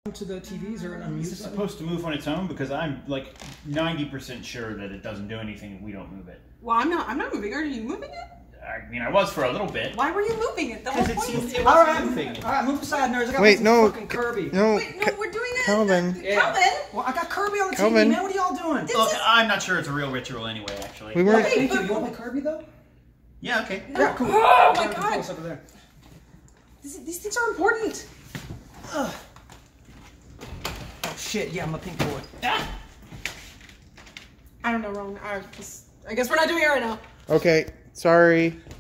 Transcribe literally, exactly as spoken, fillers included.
to the T Vs or an unmute Is it supposed to move on its own? Because I'm like ninety percent sure that it doesn't do anything if we don't move it. Well, I'm not. I'm not moving. Are you moving it? I mean, I was for a little bit. Why were you moving it? The whole Because it point seems is it All wasn't right, moving. all right, move aside, nerds. I got Wait, no, fucking Kirby. No, Wait, no, we're doing it. Calvin. Yeah. Calvin. Well, I got Kirby on the Calvin. T V, man. What are y'all doing? This Look, is- I'm not sure it's a real ritual anyway. Actually. We weren't. Thank you. You want my Kirby though? Yeah. Okay. Yeah, cool. Oh my Right, God. close over there. This, these things are important. Ugh. Oh shit! Yeah, I'm a pink boy. Ah! I don't know, Ron. I, just, I guess we're not doing it right now. Okay, sorry.